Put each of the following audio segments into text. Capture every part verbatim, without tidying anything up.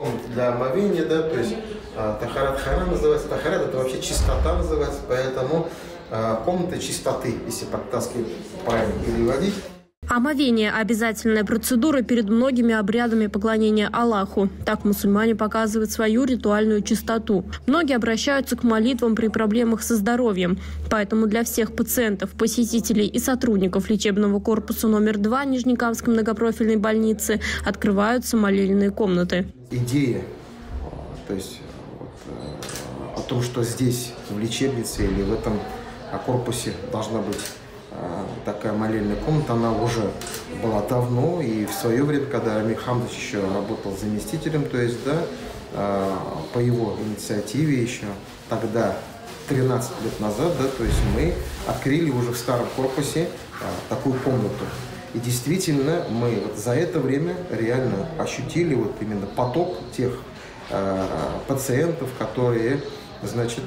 Для омовения, да, то есть тахарат хара называется, тахарат это вообще чистота называется, поэтому комната чистоты, если по-татарски правильно переводить. Омовение – обязательная процедура перед многими обрядами поклонения Аллаху. Так мусульмане показывают свою ритуальную чистоту. Многие обращаются к молитвам при проблемах со здоровьем. Поэтому для всех пациентов, посетителей и сотрудников лечебного корпуса номер два Нижнекамской многопрофильной больницы открываются молельные комнаты. Идея, то есть вот, о том, что здесь, в лечебнице или в этом корпусе должна быть такая молельная комната, она уже была давно, и в свое время, когда Рамиль Хамдович еще работал заместителем, то есть, да, по его инициативе еще тогда, тринадцать лет назад, да, то есть мы открыли уже в старом корпусе такую комнату. И действительно, мы вот за это время реально ощутили вот именно поток тех пациентов, которые, значит,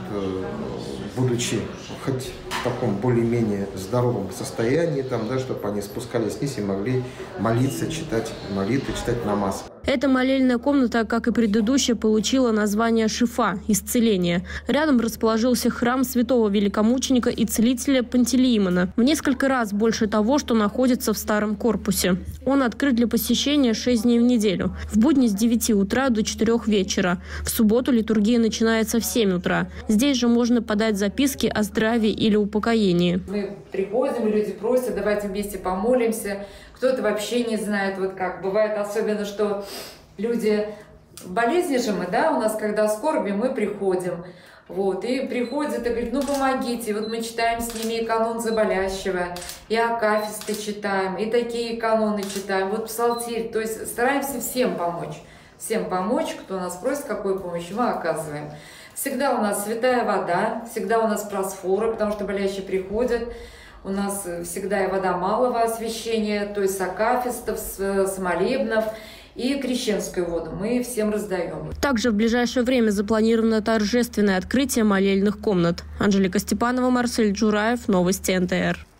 будучи хоть в таком более-менее здоровом состоянии, там, да, чтобы они спускались вниз и могли молиться, читать молитвы, читать намаз. Эта молельная комната, как и предыдущая, получила название «Шифа» – «Исцеление». Рядом расположился храм святого великомученика и целителя Пантелеимона, в несколько раз больше того, что находится в старом корпусе. Он открыт для посещения шесть дней в неделю. В будни с девяти утра до четырёх вечера. В субботу литургия начинается в семь утра. Здесь же можно подать записки о здравии или упокоении. Мы приходим, люди просят, давайте вместе помолимся. Кто-то вообще не знает, вот как бывает, особенно, что люди в болезни же мы, да, у нас, когда скорби, мы приходим, вот, и приходят и говорят, ну, помогите, вот мы читаем с ними и канон за болящего, и акафисты читаем, и такие каноны читаем, вот псалтирь, то есть стараемся всем помочь, всем помочь, кто нас просит, какую помощь мы оказываем. Всегда у нас святая вода, всегда у нас просфора, потому что болящие приходят. У нас всегда и вода малого освящения, то есть с акафистов, с молебнов и крещенскую воду мы всем раздаем. Также в ближайшее время запланировано торжественное открытие молельных комнат. Анжелика Степанова, Марсель Джураев, новости эн тэ эр.